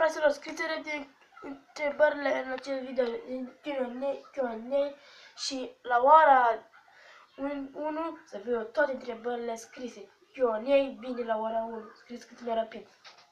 fraților, scrieți întrebările în acest video din Q&A și la ora 1 să fie toate întrebările scrise. Q&A vine la ora 1. Scrieți cât mai rapid.